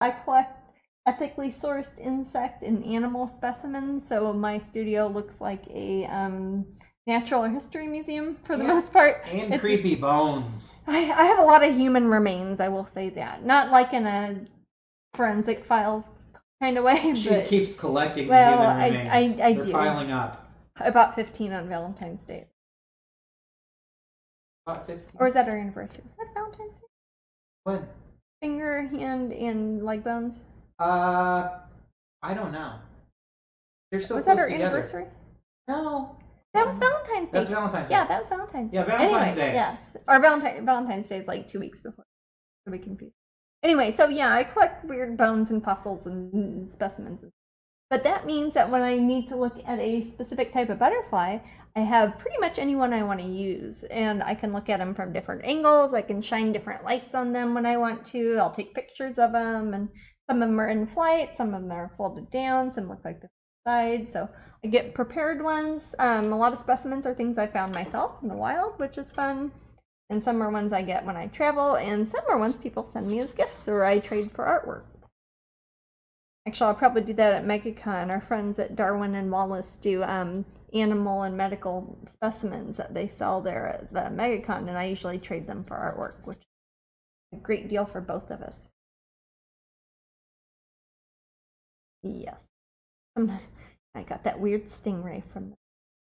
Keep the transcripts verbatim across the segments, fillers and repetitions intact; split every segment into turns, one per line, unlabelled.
I collect ethically sourced insect and animal specimens, so my studio looks like a um, natural history museum for the
and,
most part.
And
it's,
creepy bones.
I, I have a lot of human remains, I will say that. Not like in a forensic files kind of way.
She
but,
keeps collecting
well,
human
I,
remains.
I, I
They're
do.
piling up.
About fifteen on Valentine's Day.
About fifteen?
Or is that our anniversary? Is that Valentine's Day?
When?
Finger, hand, and leg bones?
Uh, I don't know. They're so
was
close
that our
together.
anniversary?
No.
That was Valentine's Day.
That's Valentine's Day.
Yeah, that was Valentine's Day.
Yeah, Valentine's
Anyways,
Day.
Yes. Or Valentine, Valentine's Day is like two weeks before. So we confused. Anyway, so yeah, I collect weird bones and fossils and specimens. But that means that when I need to look at a specific type of butterfly, I have pretty much anyone I want to use. And I can look at them from different angles. I can shine different lights on them when I want to. I'll take pictures of them. And some of them are in flight. Some of them are folded down. Some look like the side. So I get prepared ones. Um, a lot of specimens are things I found myself in the wild, which is fun. And some are ones I get when I travel. And some are ones people send me as gifts or I trade for artwork. Actually, I'll probably do that at MegaCon. Our friends at Darwin and Wallace do um, animal and medical specimens that they sell there at the MegaCon, and I usually trade them for artwork, which is a great deal for both of us. Yes. I got that weird stingray from them.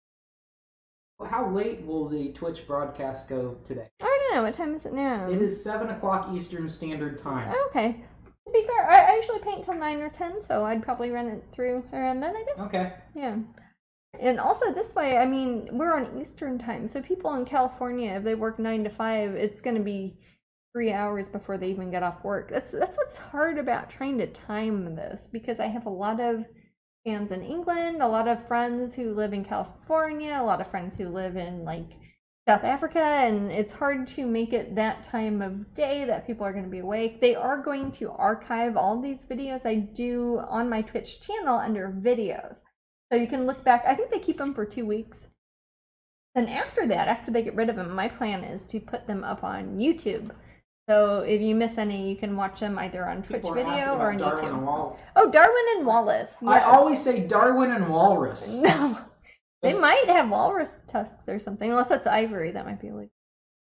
How late will the Twitch broadcast go today?
I don't know. What time is it now?
It is seven o'clock Eastern Standard Time.
Okay. To be fair, I usually paint till nine or ten, so I'd probably run it through around then, I guess.
Okay.
Yeah. And also this way, I mean, we're on Eastern time, so people in California, if they work nine to five, it's going to be three hours before they even get off work. That's that's what's hard about trying to time this, because I have a lot of fans in England, a lot of friends who live in California, a lot of friends who live in like South Africa, and it's hard to make it that time of day that people are going to be awake. They are going to archive all these videos I do on my Twitch channel under videos. So you can look back. I think they keep them for two weeks. Then after that, after they get rid of them, my plan is to put them up on YouTube. So if you miss any, you can watch them either on Twitch video or on
Darwin
YouTube.
And Wal-
oh, Darwin and Wallace. Yes.
I always say Darwin and Walrus.
No. They might have walrus tusks or something, unless that's ivory. That might be illegal.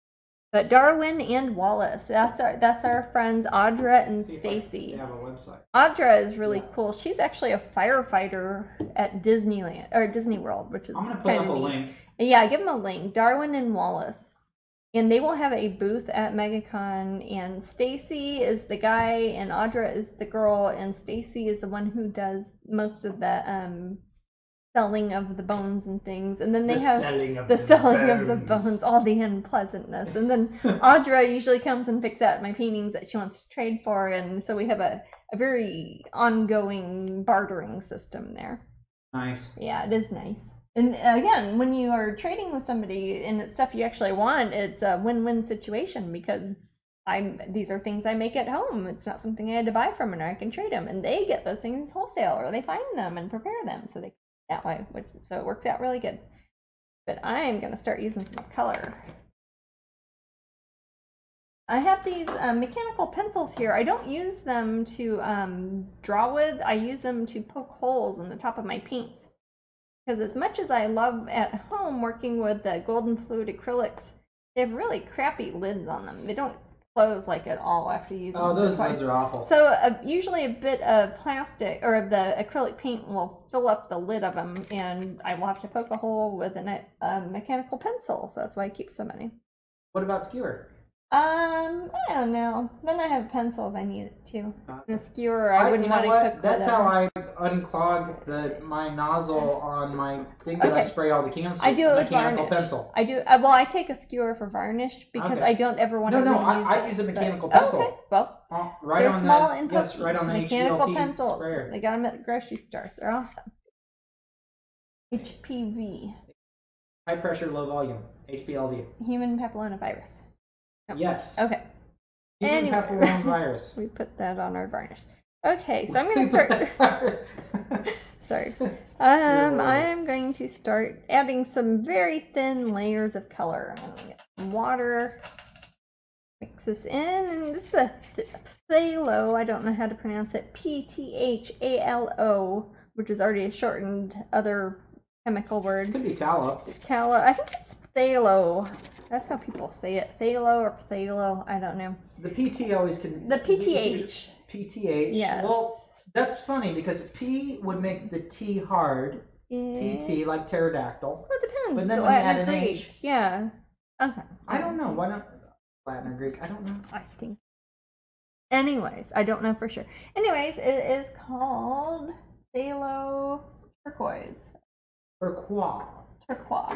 But Darwin and Wallace, that's our that's our friends Audra and Stacy.
They have a website.
Audra is really
yeah.
cool. She's actually a firefighter at Disneyland or Disney World, which is
I'm gonna put up a
neat.
link.
Yeah, give them a link. Darwin and Wallace, and they will have a booth at MegaCon. And Stacy is the guy, and Audra is the girl, and Stacy is the one who does most of the um. selling of the bones and things, and then they
the
have
selling of
the,
the
selling
bones.
of the bones, all the unpleasantness, and then Audra usually comes and picks out my paintings that she wants to trade for, and so we have a, a very ongoing bartering system there.
Nice.
Yeah, it is nice. And again, when you are trading with somebody and it's stuff you actually want, it's a win-win situation, because I'm these are things I make at home. It's not something I had to buy from, and I can trade them, and they get those things wholesale, or they find them and prepare them, so they that way, so it works out really good. But I'm going to start using some color. I have these um, mechanical pencils here. I don't use them to um, draw with. I use them to poke holes in the top of my paints. Because as much as I love at home working with the golden fluid acrylics, they have really crappy lids on them. They don't close like at all after using them.
Oh, those lids are awful.
So uh, usually a bit of plastic or of the acrylic paint will fill up the lid of them, and I will have to poke a hole with a uh, mechanical pencil. So that's why I keep so many.
What about skewer?
Um, I don't know. Then I have a pencil if I need it too.
Uh,
and a skewer, I,
I
wouldn't
you know
want
what?
to cook
That's
with
how
it.
I unclog the my nozzle on my thing that
Okay.
I spray all the cans with.
I do it with
mechanical
varnish.
pencil.
I do. Uh, well, I take a skewer for varnish because
Okay.
I don't ever want
No,
to.
no,
reuse
I, I
it,
use a
but-
mechanical pencil.
Okay, well,
Oh, right
they're
on
small
the,
and
yes,
pokey.
right on the
mechanical
H P L P
pencils.
sprayer.
They got them at the grocery store. They're awesome. H P V.
High pressure, low volume. H P L V.
Human papillomavirus. Oh.
Yes.
Okay.
Human
Anyway.
papillomavirus.
We put that on our varnish. Okay, so I'm going to start. Sorry. Um, I am going to start adding some very thin layers of color. I'm going to get some water. Mix this in, and this is a phthalo. I don't know how to pronounce it. P T H A L O, which is already a shortened other chemical word.
It could be tallow.
Tallow. I think it's phthalo. That's how people say it. Phthalo or phthalo. I don't know.
The P T always can.
The P T H.
P T H.
Yes.
Well, that's funny because P would make the T hard. Yeah. P T like pterodactyl.
Well, it depends.
But then
Latin
when you add an
Greek.
H.
Yeah. Okay.
I don't know. Why not Latin or Greek? I don't know.
I think. Anyways, I don't know for sure. Anyways, it is called phthalo turquoise.
Turquoise.
Turquoise.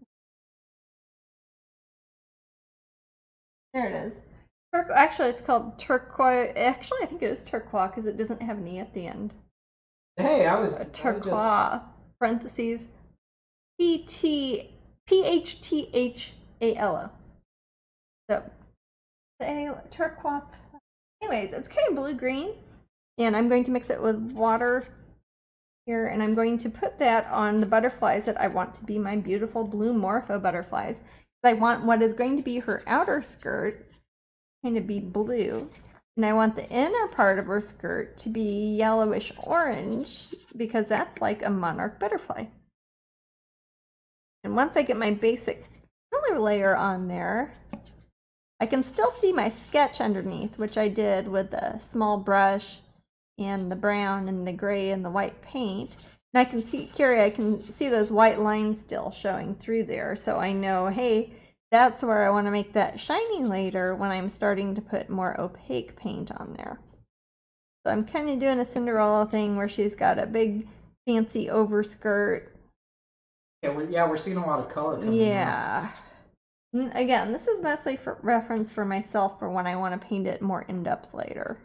There it is. Tur actually, it's called turquoise. Actually, I think it is turquoise because it doesn't have an E at the end.
Hey, I was.
A turquoise,
I just...
parentheses, P T, P H T H A L O. So, the turquoise. Anyways, it's kind of blue-green, and I'm going to mix it with water here, and I'm going to put that on the butterflies that I want to be my beautiful blue morpho butterflies. I want what is going to be her outer skirt kind of be blue, and I want the inner part of her skirt to be yellowish orange because that's like a monarch butterfly. And once I get my basic color layer on there, I can still see my sketch underneath, which I did with the small brush and the brown and the gray and the white paint. And I can see, Carrie, I can see those white lines still showing through there, so I know, hey, that's where I want to make that shiny later when I'm starting to put more opaque paint on there. So I'm kind of doing a Cinderella thing where she's got a big fancy overskirt.
Yeah, we're, yeah, we're seeing a lot of color coming
Yeah. Out. Again, this is mostly for reference for myself for when I want to paint it more in-depth later.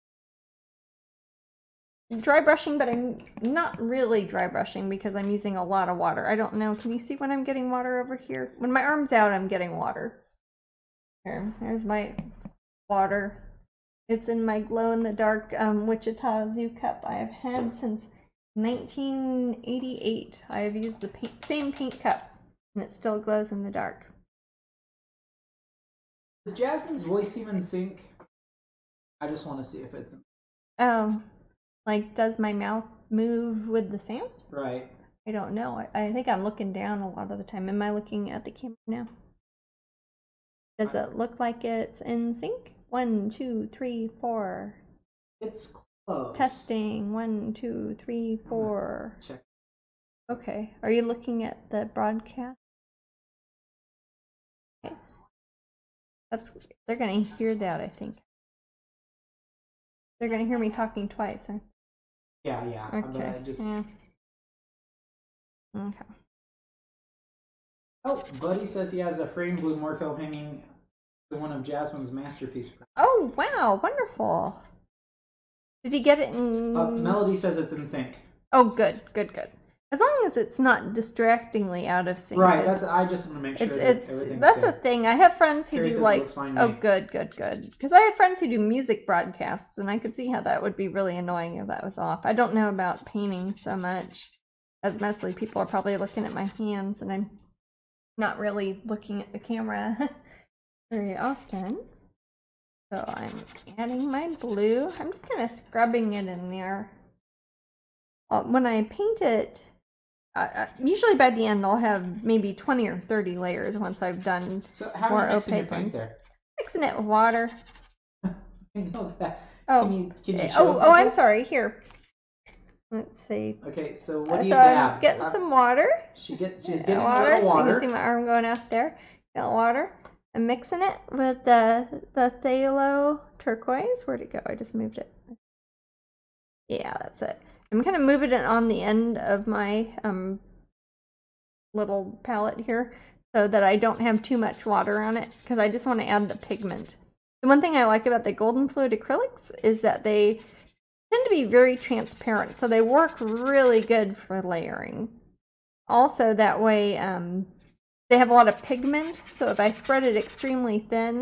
Dry brushing, but I'm not really dry brushing because I'm using a lot of water. I don't know. Can you see when I'm getting water over here? When my arm's out, I'm getting water. Here, there's my water. It's in my glow-in-the-dark um, Wichita Zoo cup I have had since nineteen eighty-eight. I have used the paint, same paint cup, and it still glows in the dark.
Does Jasmine's voice seem in sync? I just want to see if it's in
Oh, like does my mouth move with the sound?
Right.
I don't know. I, I think I'm looking down a lot of the time. Am I looking at the camera now? Does it look like it's in sync? One, two, three, four.
It's close.
Testing. One, two, three, four.
Check.
Okay. Are you looking at the broadcast? Okay. That's, they're going to hear that, I think. They're going to hear me talking twice, huh?
Yeah, yeah.
Okay.
I just...
Yeah. Okay.
Oh, Buddy says he has a framed blue morpho hanging to one of Jasmine's masterpiece prints.
Oh, wow. Wonderful. Did he get it in...
Uh, Melody says it's in sync.
Oh, good, good, good. As long as it's not distractingly out of sync.
Right, that's. I just want to make sure
it's,
that
it's,
everything's
That's
good.
a thing. I have friends who
Carrie
do
says
like...
it looks fine
Oh,
to me.
good, good, good. Because I have friends who do music broadcasts, and I could see how that would be really annoying if that was off. I don't know about painting so much, as mostly people are probably looking at my hands, and I'm not really looking at the camera very often. So I'm adding my blue. I'm just kind of scrubbing it in there. Uh, when I paint it, uh, usually by the end I'll have maybe twenty or thirty layers once I've done
so how
more
are you mixing your
opaque
paint
ones.
there?
Mixing it with water.
I know that.
Oh,
Can you, can you show
oh, oh! I'm
people?
sorry. Here, let's see.
Okay, so what do you
so
dab?
I'm getting
Uh,
some water.
She get, she's getting
water.
a little
You
water.
can see my arm going out there. Got water. I'm mixing it with the the phthalo turquoise. Where'd it go? I just moved it. Yeah, that's it. I'm kind of moving it on the end of my um little palette here so that I don't have too much water on it because I just want to add the pigment. The one thing I like about the golden fluid acrylics is that they tend to be very transparent, so they work really good for layering. Also, that way um, they have a lot of pigment, so if I spread it extremely thin,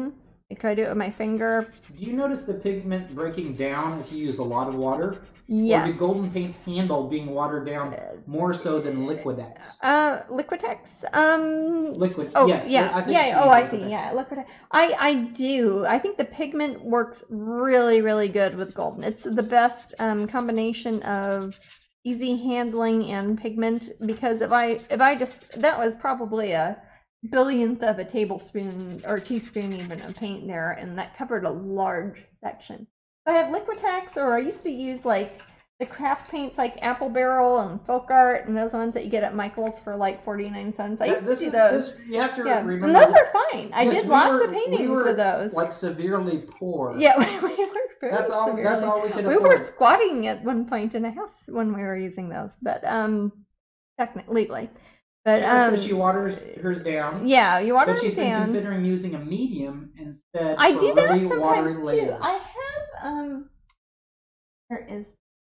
Could I do it with my finger?
Do you notice the pigment breaking down if you use a lot of water?
Yes.
Or do Golden Paint's handle being watered down more so than Liquidex?
Uh, Liquitex. Um.
Liquid.
Oh,
yes.
yeah.
I think
Yeah. Oh, I see.
Liquitex.
Yeah, Liquitex. I I do. I think the pigment works really really good with Golden. It's the best um, combination of easy handling and pigment, because if I if I just that was probably a billionth of a tablespoon or teaspoon even of paint there, and that covered a large section. I have Liquitex, or I used to use like the craft paints like Apple Barrel and Folk Art and those ones that you get at Michael's for like forty-nine cents. I used
this
to do
is,
those.
This, you have to
yeah.
remember.
And those are fine. I
yes,
did
we
lots
were,
of paintings
we were
with those.
Like severely poor.
Yeah, we were very
that's all.
severely.
That's all we could
we
afford.
We were squatting at one point in a house when we were using those, but um, technically legally. But um,
so she waters hers down.
Yeah, you water
But she's
down.
been considering using a medium instead.
I
for
do that
really
sometimes too.
layers.
I have um, there is.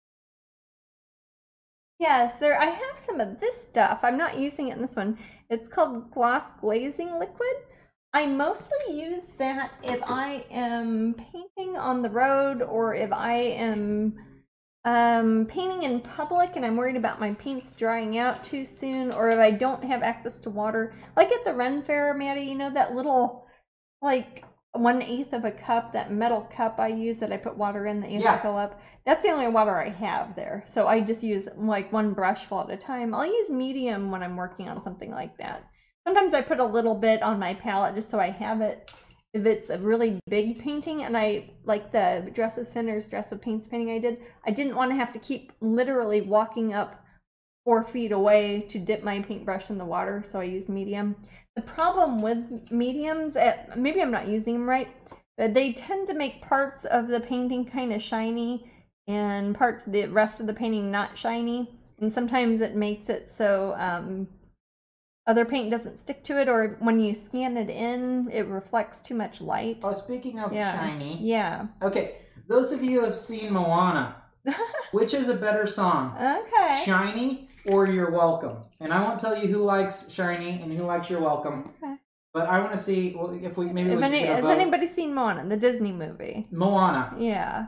Yes, there. I have some of this stuff. I'm not using it in this one. It's called gloss glazing liquid. I mostly use that if I am painting on the road, or if I am um, painting in public and I'm worried about my paints drying out too soon, or if I don't have access to water. Like at the Ren Fair, Maddie, you know that little, like, one eighth of a cup, that metal cup I use that I put water in that you have to fill up. That's the only water I have there. So I just use like one brush full at a time. I'll use medium when I'm working on something like that. Sometimes I put a little bit on my palette just so I have it. If it's a really big painting, and I like the Dress of Sinners, Dress of Paints painting I did, I didn't want to have to keep literally walking up four feet away to dip my paintbrush in the water, so I used medium. The problem with mediums, maybe I'm not using them right, but they tend to make parts of the painting kind of shiny and parts of the rest of the painting not shiny, and sometimes it makes it so um, other paint doesn't stick to it, or when you scan it in, it reflects too much light.
Oh, speaking of
yeah.
shiny.
Yeah.
Okay, those of you who have seen Moana, which is a better song?
Okay.
Shiny or You're Welcome? And I won't tell you who likes Shiny and who likes You're Welcome. Okay. But I want to see well, if we maybe
if
we
any,
can get a
Has
vote.
anybody seen Moana, the Disney movie?
Moana.
Yeah.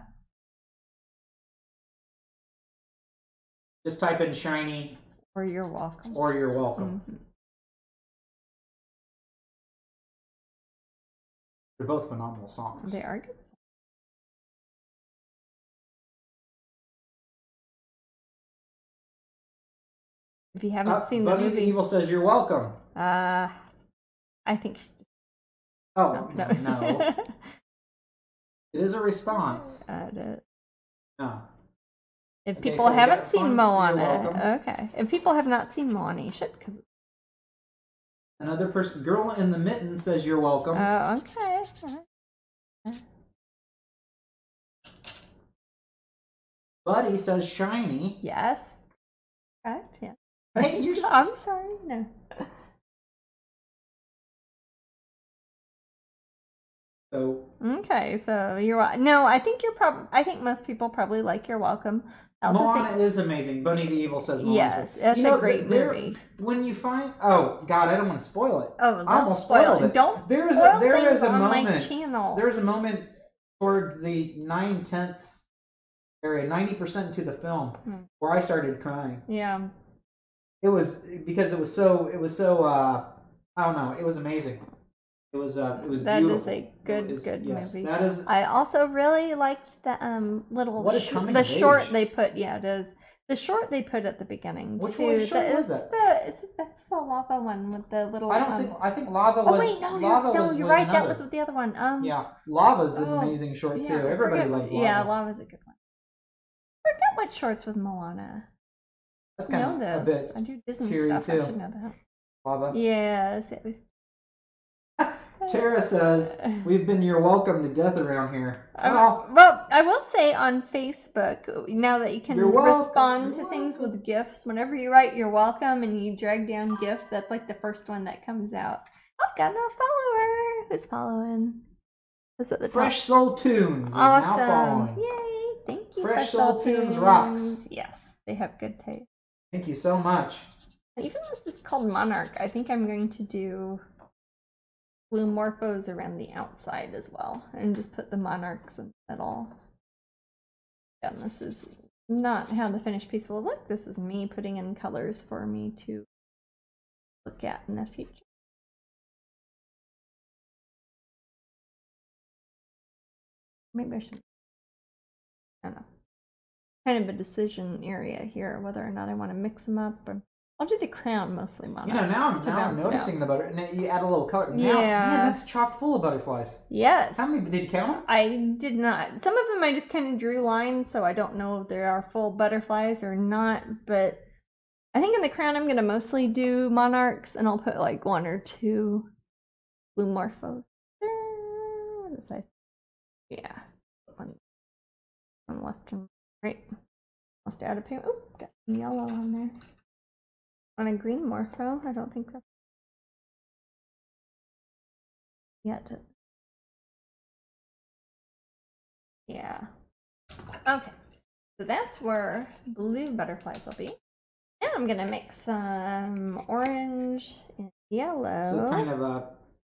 Just type in Shiny.
Or You're Welcome.
Or You're Welcome.
Mm-hmm.
They're both phenomenal songs.
They are good. If you haven't uh, seen the
Bunny
movie,
the Evil says you're welcome.
Uh, I think. She...
Oh no, no. no. It is a response.
Uh, the...
No.
If
okay,
people
so
haven't seen Moana, okay. If people have not seen Moana, you should. Cause...
Another person, girl in the mitten, says you're welcome.
Oh, uh, okay. Uh-huh.
Buddy says shiny.
Yes. Correct. Yeah.
Hey, you're.
I'm sorry. No.
So.
Okay, so you're no. I think you're probably. I think most people probably like You're Welcome. I also
Moana
think...
is amazing. Bunny the Evil says Moana's
yes, that's
you know,
a great movie.
When you find oh god, I don't want to spoil it.
Oh, don't
I almost
spoil
it.
it. Don't
there is
spoil
a, there
things
is a
on
moment.
my channel.
There is a moment towards the nine tenths area, ninety percent to the film, hmm. where I started crying.
Yeah.
It was because it was so it was so uh, I don't know. It was amazing. It was uh, it was
that
beautiful.
That is a good
is,
good
yes,
movie.
That is.
I also really liked the um little
what a
sh-
coming
the
of
short
age.
they put. Yeah, it is the short they put at the beginning.
Which
too.
one short
the,
was that?
The is, that's the lava one with the little.
I don't
um,
think I think lava was.
Oh wait, no,
lava
you're, no,
was
you're
with
right.
another.
That was with the other one. Um.
Yeah, lava's an
oh,
amazing short
yeah,
too. Everybody
forget,
loves lava.
Yeah, lava's a good one. I forget what shorts with Moana.
That's kind of
this.
a bit
I do Disney
teary
stuff.
too.
I should know that.
Lava.
Yes, it was.
Tara says, we've been your welcome to death around here.
Well, well, I will say on Facebook, now that you can respond to things with gifs, whenever you write you're welcome and you drag down GIF, that's like the first one that comes out. I've got a follower who's following. Is at the
Fresh
top.
Soul Tunes is
awesome.
now following.
Yay, thank you.
Fresh,
Fresh
Soul, Soul Tunes, Tunes rocks.
Yes, they have good taste.
Thank you so much.
Even this is called Monarch. I think I'm going to do... blue morphos around the outside as well, and just put the monarchs in the middle. And this is not how the finished piece will look. This is me putting in colors for me to look at in the future. Maybe I should, I don't know, kind of a decision area here, whether or not I want to mix them up. Or, I'll do the crown mostly monarchs.
You know, now I'm, now I'm noticing the butter, and you add a little color. Now,
yeah.
Man, that's chock full of butterflies.
Yes.
How many, did you count them?
I did not. Some of them I just kind of drew lines, so I don't know if there are full butterflies or not, but I think in the crown I'm going to mostly do monarchs, and I'll put like one or two blue morphos. What is that? Yeah. One, one left and right. Must add a paint. Oh, got some yellow on there. On a green morpho, I don't think that's yet. Yeah. Okay. So that's where blue butterflies will be. Now I'm gonna mix some orange and yellow.
So kind of a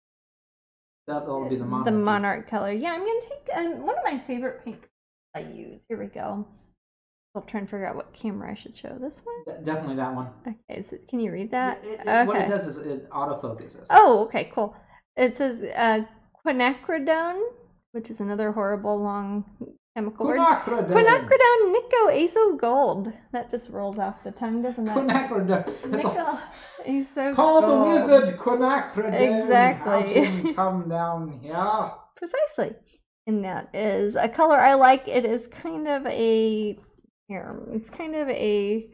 that'll be the monarch.
The monarch color. Yeah, I'm gonna take um, one of my favorite paint I use. Here we go. I'll try and figure out what camera I should show. This one?
Definitely that one.
Okay, is it, can you read that?
It, it,
okay.
What it does is it autofocuses.
Oh, okay, cool. It says uh, quinacridone, which is another horrible long chemical word.
Quinacridone.
Quinacridone nico-azo gold. That just rolls off the tongue, doesn't it?
Quinacridone.
Nico-azo
Call
gold.
the wizard Quinacridone.
Exactly.
Have him come down here.
Precisely. And that is a color I like. It is kind of a... Here, it's kind of a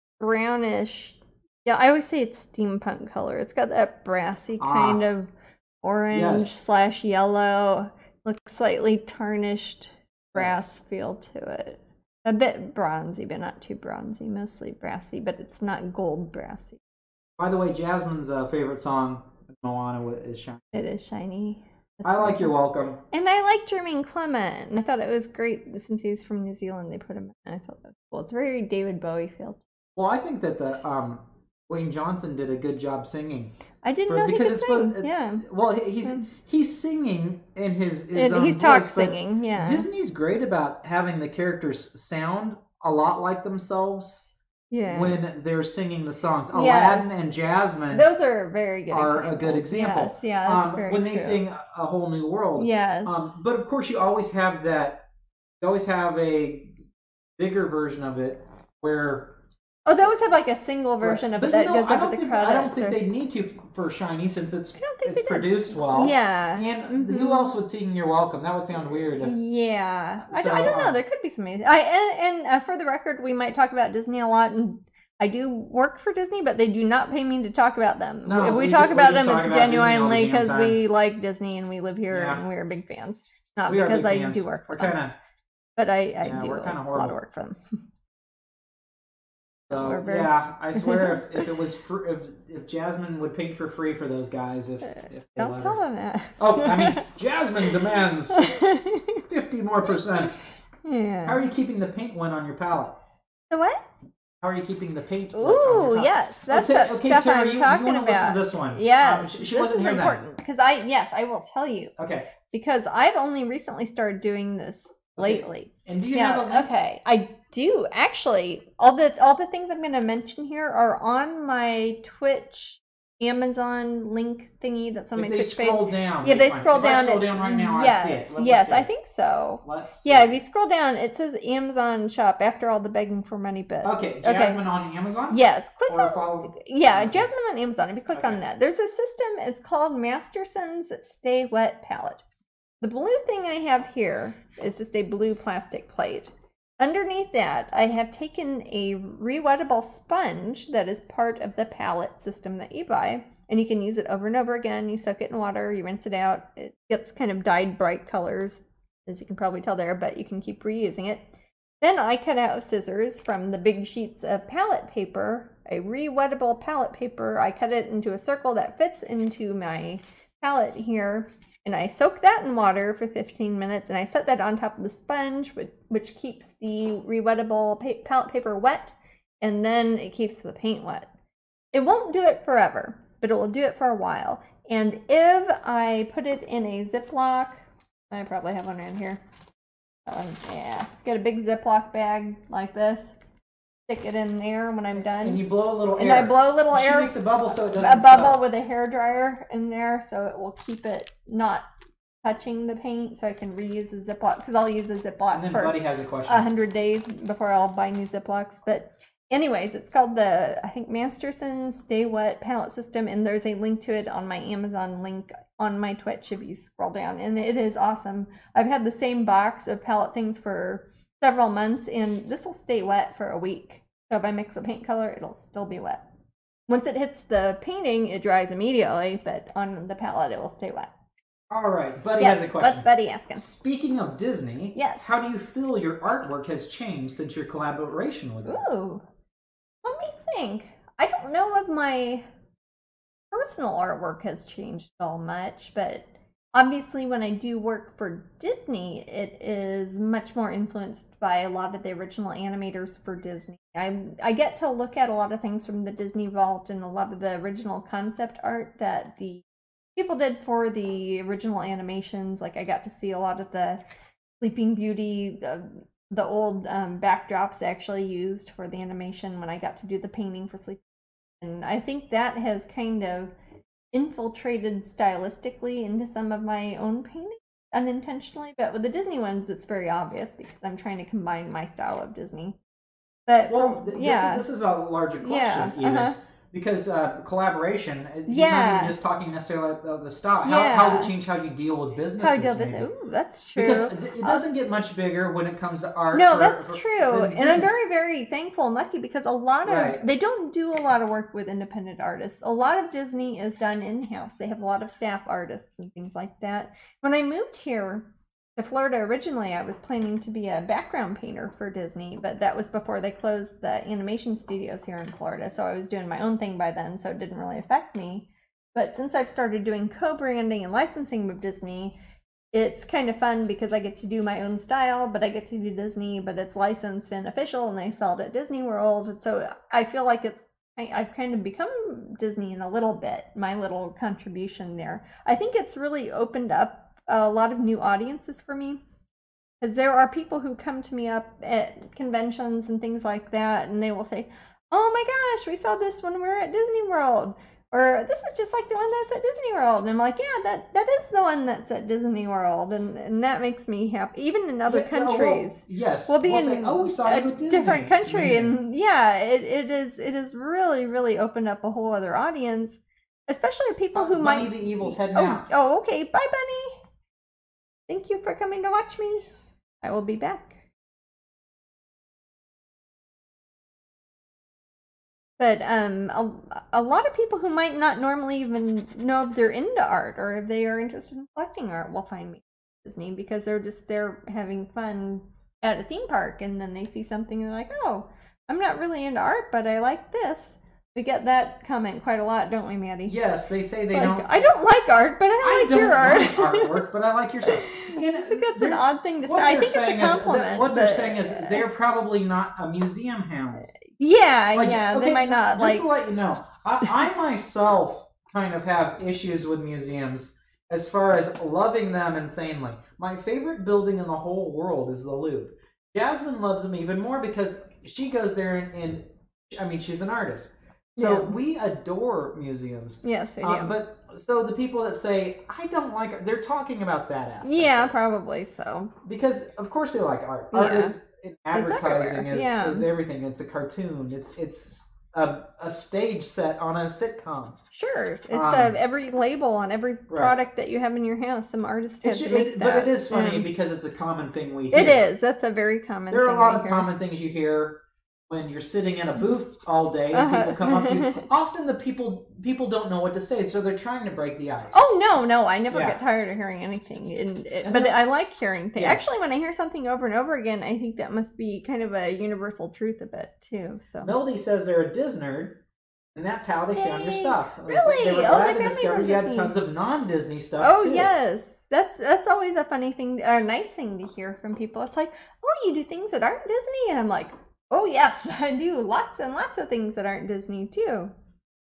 brownish, yeah, I always say it's steampunk color. It's got that brassy kind ah, of orange yes. slash yellow, looks slightly tarnished brass yes. feel to it. A bit bronzy, but not too bronzy, mostly brassy, but it's not gold brassy.
By the way, Jasmine's uh, favorite song, Moana, is Shiny.
It is Shiny.
I like You're Welcome.
And I like Jermaine Clement. And I thought it was great since he's from New Zealand. They put him in. I thought that was cool. It's very David Bowie feel.
Well, I think that the um, Wayne Johnson did a good job singing.
I didn't
for,
know
because
he could
it's
sing.
Supposed,
yeah.
Well, he's
mm.
he's singing in his, his
and
own
he's
voice,
talk singing. Yeah.
Disney's great about having the characters sound a lot like themselves. Yeah. When they're singing the songs, yes. Aladdin and Jasmine,
those are very good.
Are
examples.
a good example.
Yes, yeah, that's
um,
very
when they
true.
sing A Whole New World.
Yes.
Um, but of course, you always have that. You always have a bigger version of it where.
Oh, they always have like a single version right. of it that you know, goes over the
think,
credits.
I don't think
or...
they need to for Shiny since it's it's
they
produced
did.
well.
Yeah.
And
mm-hmm.
who else would sing You're Welcome? That would sound weird. If...
Yeah.
So,
I, I don't know.
Um,
there could be somebody. I and, and uh, for the record, we might talk about Disney a lot, and I do work for Disney, but they do not pay me to talk about them.
No,
if we,
we
talk
do,
about
we
them,
talk
it's
about
genuinely because we
time.
like Disney and we live here
yeah.
and we're big fans. Not
we
because I
fans.
do work for
we're
them.
Kinda,
but I, I
yeah,
do
we're
a
horrible.
lot of work for them.
So very... yeah, I swear if, if it was fr- if if Jasmine would paint for free for those guys, if, if they
don't tell them that.
Oh, I mean, Jasmine demands fifty more percent.
Yeah.
How are you keeping the paint one on your palette?
The what?
How are you keeping the paint?
Ooh, yes, that's
okay,
that
okay,
stuff
Tara,
I'm
you,
talking
you want to
about.
Listen to this one.
Yes,
um, she, she
this
wasn't
is
here
important because I yes, I will tell you.
Okay.
Because I've only recently started doing this lately.
Okay. And do you
yeah,
have a link?
Okay, I do actually. All the all the things I'm going to mention here are on my Twitch, Amazon link thingy that's on
if
my
they
Twitch
scroll
page.
down.
Yeah, they
find.
scroll
if
down.
I scroll
it,
down right now.
Yes,
I see it. Let
yes,
see
I
it.
think so.
Let's.
Yeah,
see.
if you scroll down, it says Amazon shop after all the begging for money bits.
Okay, Jasmine okay. on Amazon.
Yes, click
or
on.
Follow...
Yeah,
okay.
Jasmine on Amazon. If you click okay. on that, there's a system. It's called Masterson's Stay Wet Palette. The blue thing I have here is just a blue plastic plate. Underneath that, I have taken a rewettable sponge that is part of the palette system that you buy, and you can use it over and over again. You soak it in water, you rinse it out. It gets kind of dyed bright colors, as you can probably tell there, but you can keep reusing it. Then I cut out scissors from the big sheets of palette paper, a rewettable palette paper. I cut it into a circle that fits into my palette here. And I soak that in water for fifteen minutes, and I set that on top of the sponge, which, which keeps the rewettable pa- palette paper wet, and then it keeps the paint wet. It won't do it forever, but it will do it for a while. And if I put it in a Ziploc, I probably have one around here. Um, yeah, get a big Ziploc bag like this. Stick it in there when I'm done.
And you blow a little
and
air.
And I blow a little
she
air.
She makes a bubble so it doesn't
A bubble
stop.
with a hair dryer in there, so it will keep it not touching the paint, so I can reuse the Ziploc, because I'll use a Ziploc
and then
for
Buddy has a question.
one hundred days before I'll buy new Ziplocs. But anyways, it's called the, I think, Masterson Stay Wet palette system, and there's a link to it on my Amazon link on my Twitch if you scroll down, and it is awesome. I've had the same box of palette things for several months, and this will stay wet for a week. So if I mix a paint color, it'll still be wet. Once it hits the painting, it dries immediately, but on the palette, it will stay wet.
All right, Buddy
yes,
has a question.
What's Buddy asking?
Speaking of Disney,
yes.
How do you feel your artwork has changed since your collaboration with them?
Ooh, let me think. I don't know if my personal artwork has changed all much, but obviously when I do work for Disney, it is much more influenced by a lot of the original animators for Disney. I, I get to look at a lot of things from the Disney Vault and a lot of the original concept art that the people did for the original animations. Like I got to see a lot of the Sleeping Beauty, uh, the old um, backdrops actually used for the animation when I got to do the painting for Sleeping Beauty. And I think that has kind of infiltrated stylistically into some of my own paintings unintentionally, but with the Disney ones it's very obvious because I'm trying to combine my style of Disney. But
well, th
yeah,
this is, this is a larger question,
yeah,
even.
Uh-huh.
Because uh, collaboration, you're
yeah.
not even just talking necessarily about the style. How,
yeah.
how has it changed how you deal with businesses?
How I deal with business? Ooh, that's true.
Because it doesn't uh, get much bigger when it comes to art.
No,
for,
that's
for,
true. And I'm very, very thankful and lucky because a lot of,
right.
they don't do a lot of work with independent artists. A lot of Disney is done in-house. They have a lot of staff artists and things like that. When I moved here to Florida originally, I was planning to be a background painter for Disney, but that was before they closed the animation studios here in Florida. So I was doing my own thing by then, so it didn't really affect me. But since I've started doing co-branding and licensing with Disney, it's kind of fun because I get to do my own style, but I get to do Disney, but it's licensed and official, and they sell it at Disney World. And so I feel like it's I've kind of become Disney in a little bit, my little contribution there. I think it's really opened up a lot of new audiences for me, because there are people who come to me up at conventions and things like that, and they will say, oh my gosh, we saw this when we were at Disney World, or this is just like the one that's at Disney World. And I'm like, yeah, that that is the one that's at Disney World, and and that makes me happy. Even in other
yeah,
countries,
well, yes,
we'll be
we'll
in
say, oh, we saw
a
you at Disney.
different country, and yeah, it, it is it is really really opened up a whole other audience, especially people who
uh,
might.
Bunny the Evil's heading
oh,
out.
Oh, okay, bye, Bunny. Thank you for coming to watch me. I will be back. But um, a, a lot of people who might not normally even know if they're into art or if they are interested in collecting art will find me at Disney because they're just there having fun at a theme park, and then they see something and they're like, oh, I'm not really into art, but I like this. We get that comment quite a lot, don't we, Maddie?
Yes, they say they
like,
don't.
I don't like art, but I,
I
like
don't
your art.
like artwork, but I like your stuff.
You know, I think that's an odd thing to say. I think it's a compliment.
Is, what they're
but...
saying is they're probably not a museum hound.
Yeah,
like,
yeah,
okay,
they might not.
Just
like...
to let you know, I, I myself kind of have issues with museums as far as loving them insanely. My favorite building in the whole world is the Louvre. Jasmine loves them even more because she goes there and, and I mean, she's an artist. So yeah. we adore museums.
Yes, we do.
Um, but so the people that say, I don't like art, they're talking about that aspect.
Yeah, probably so.
Because, of course, they like art. Art
yeah.
is in advertising, is,
yeah.
is everything. It's a cartoon. It's it's a, a stage set on a sitcom.
Sure. It's
um,
a, every label on every
right.
product that you have in your house. Some artist has
should,
to make
it,
that.
But it is funny
yeah.
because it's a common thing we hear.
It is. That's a very common
there
thing
There are a lot of
hear.
common things you hear when you're sitting in a booth all day and
uh-huh.
people come up to you. Often the people people don't know what to say, so they're trying to break the ice.
Oh, no, no. I never
yeah.
get tired of hearing anything. And, it,
and
but
then,
I like hearing things.
Yeah.
Actually, when I hear something over and over again, I think that must be kind of a universal truth of it, too. So
Melody says they're a Disney, and that's how they
Yay.
found your stuff.
Really?
They were
oh,
glad
they
to discover you had
Disney.
tons of non-Disney stuff,
Oh,
too.
yes. That's that's always a funny thing, or a nice thing to hear from people. It's like, oh, you do things that aren't Disney? And I'm like, oh, yes, I do lots and lots of things that aren't Disney, too.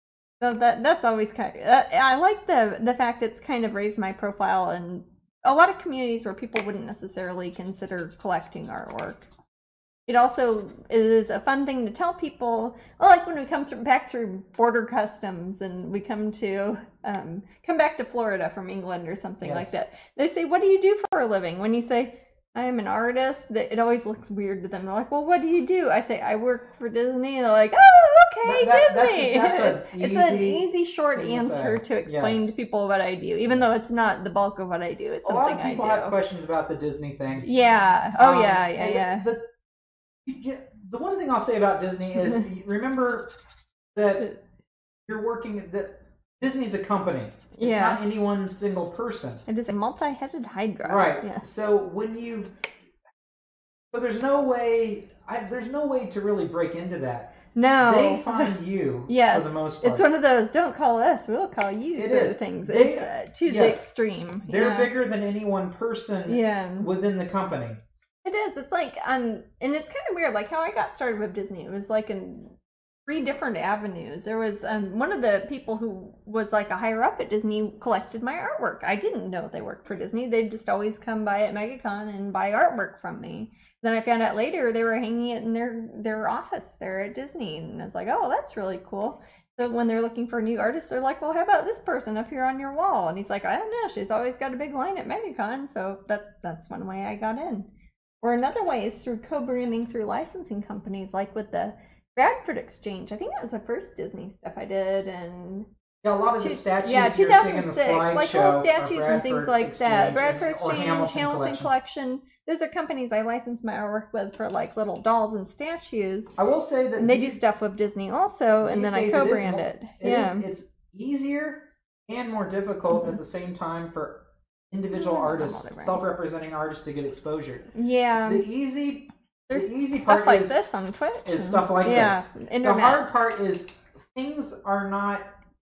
So that that's always kind of, uh, I like the the fact it's kind of raised my profile in a lot of communities where people wouldn't necessarily consider collecting artwork. It also is a fun thing to tell people. Well, like when we come through, back through border customs and we come to um, come back to Florida from England or something
Yes.
like that. They say, "What do you do for a living?" When you say, "I am an artist," that it always looks weird to them. They're like, "Well, what do you do?" I say, "I work for Disney." And they're like, "Oh, okay,
That- that-
Disney."
that's a- that's an
it's an
easy
easy, short
thing to
answer
say.
to explain
Yes.
to people what I do, even though it's not the bulk of what I do. It's
A lot
something
of people
I do.
have questions about the Disney thing.
Yeah. Oh,
Um,
yeah, yeah,
and
yeah.
The, the, the one thing I'll say about Disney is remember that you're working that Disney's a company. It's
Yeah.
not any one single person.
It is a multi-headed hydra.
Right.
Yes.
So when you so there's no way I, there's no way to really break into that.
No.
They find you
yes.
for the most part.
It's one of those don't call us, we'll call you
It
sort
is.
of things.
They-
it's uh, to the
yes.
extreme.
They're
yeah.
bigger than any one person
Yeah.
within the company.
It is. It's like um and it's kind of weird like how I got started with Disney. It was like in three different avenues. There was um one of the people who was like a higher up at Disney collected my artwork. I didn't know they worked for Disney. They'd just always come by at MegaCon and buy artwork from me. Then I found out later they were hanging it in their their office there at Disney, and I was like, oh, that's really cool. So when they're looking for new artists, they're like, well, how about this person up here on your wall? And he's like, I don't know, she's always got a big line at MegaCon. So that that's one way I got in. Or another way is through co-branding through licensing companies, like with the Bradford Exchange. I think that was the first Disney stuff I did, and
Yeah, a lot of the
two-
statues
yeah,
you're seeing in the
two thousand six,
slideshow
like little
are
statues and things
Bradford
like that.
Exchange
Bradford
and- or
Exchange,
Hamilton
Hamilton,
Collection.
Collection. Those are companies I license my artwork with for like little dolls and statues,
I will say that
and they do
these-
stuff with Disney also, and
these
then I
days it is
co-brand
mo-
it.
It
Yeah.
is, it's easier and more difficult
Mhm.
at the same time for individual
Mm,
artists,
I'm all around.
self-representing artists to get exposure.
Yeah.
The easy,
There's
the easy
stuff
part
like
is,
this on Twitch.
is
and-
stuff like
yeah,
this.
internet.
The hard part is things are not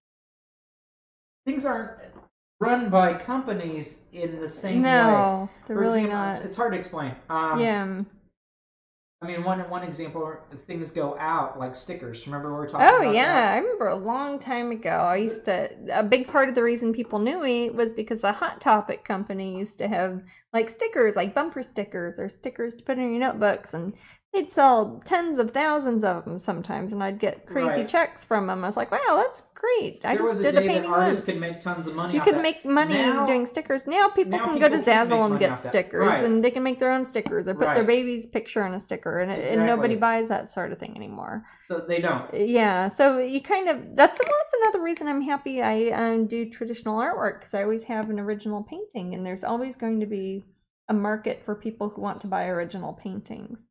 things aren't run by companies in the same way.
No, they're
For
really
example,
not.
It's, it's hard to explain. Um,
yeah.
I mean, one one example, things go out like stickers. Remember we were talking
Oh
about
yeah,
that?
I remember a long time ago. I used to. A big part of the reason people knew me was because the Hot Topic company used to have like stickers, like bumper stickers or stickers to put in your notebooks, and they'd sell tens of thousands of them sometimes, and I'd get crazy
Right.
checks from them. I was like, wow, that's great. I
There
just
was a
did
day
a
that
painting
artists
once.
could make tons of money
You
off
could
that.
make money
Now-
doing stickers. Now people
now
can
people
go to
can't make
Zazzle and
money
get
off that.
stickers,
Right.
and they can make their own stickers or put their
Right.
baby's picture on a sticker, and, it, and
Exactly.
nobody buys that sort of thing anymore.
So they don't.
Yeah, so you kind of that's well, that's another reason I'm happy I um, do traditional artwork, because I always have an original painting, and there's always going to be a market for people who want to buy original paintings.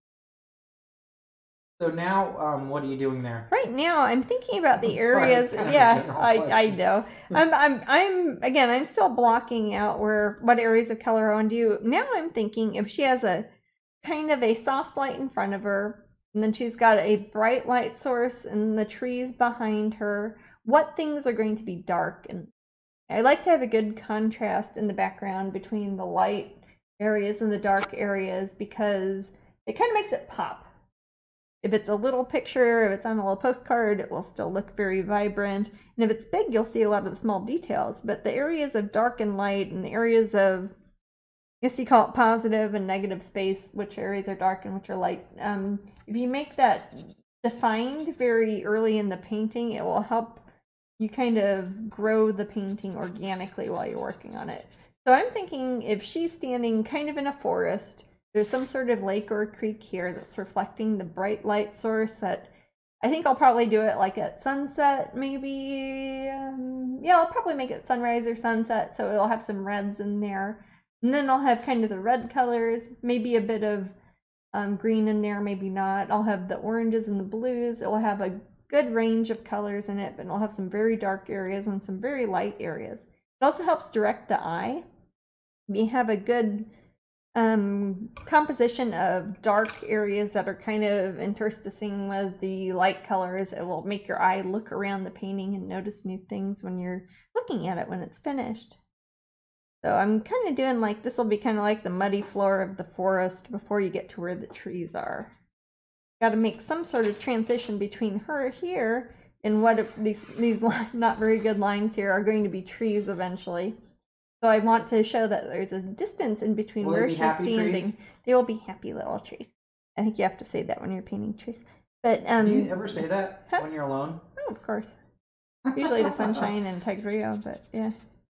So now, um, what are you doing there?
Right now, I'm thinking about the
I'm sorry,
areas.
it's kind of a
Yeah,
general
I I
question.
know. I'm I'm I'm again. I'm still blocking out where what areas of color I want to do. Now I'm thinking if she has a kind of a soft light in front of her, and then she's got a bright light source and the trees behind her, what things are going to be dark? And I like to have a good contrast in the background between the light areas and the dark areas, because it kind of makes it pop. If it's a little picture, if it's on a little postcard, it will still look very vibrant. And if it's big, you'll see a lot of the small details. But the areas of dark and light, and the areas of, I guess you call it positive and negative space, which areas are dark and which are light. Um, if you make that defined very early in the painting, it will help you kind of grow the painting organically while you're working on it. So I'm thinking if she's standing kind of in a forest, there's some sort of lake or a creek here that's reflecting the bright light source. That I think I'll probably do it like at sunset, maybe. Um, yeah, I'll probably make it sunrise or sunset, so it'll have some reds in there. And then I'll have kind of the red colors, maybe a bit of um, green in there, maybe not. I'll have the oranges and the blues. It'll have a good range of colors in it, but it'll have some very dark areas and some very light areas. It also helps direct the eye. We have a good um, composition of dark areas that are kind of interspersing with the light colors. It will make your eye look around the painting and notice new things when you're looking at it when it's finished. So I'm kind of doing like, this will be kind of like the muddy floor of the forest before you get to where the trees are. Got to make some sort of transition between her here and what if these these not very good lines here are going to be trees eventually. So I want to show that there's a distance in between
Will
where
they be
she's
happy
standing.
trees?
They will be happy little trees. I think you have to say that when you're painting trees. But um,
do you ever say that
huh?
when you're alone?
Oh, of course. Usually to Sunshine and Tigrio, but yeah.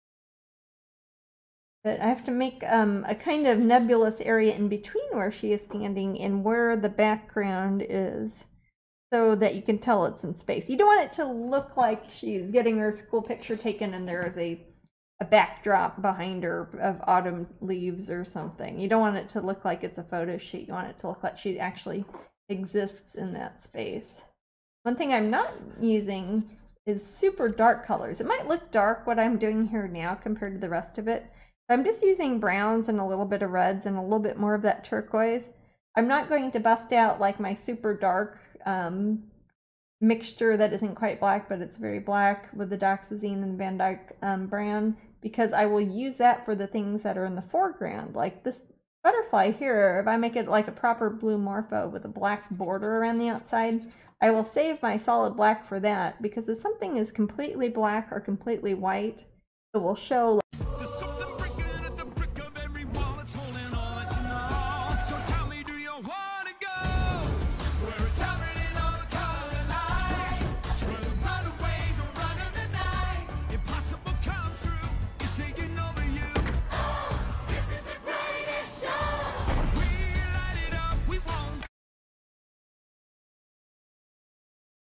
But I have to make um, a kind of nebulous area in between where she is standing and where the background is, so that you can tell it's in space. You don't want it to look like she's getting her school picture taken and there is a, a backdrop behind her of autumn leaves or something. You don't want it to look like it's a photo shoot. You want it to look like she actually exists in that space. One thing I'm not using is super dark colors. It might look dark what I'm doing here now compared to the rest of it. I'm just using browns and a little bit of reds and a little bit more of that turquoise. I'm not going to bust out like my super dark um, mixture that isn't quite black, but it's very black with the Dioxazine and Van Dyke um, brown, because I will use that for the things that are in the foreground. Like this butterfly here, if I make it like a proper blue morpho with a black border around the outside, I will save my solid black for that, because if something is completely black or completely white, it will show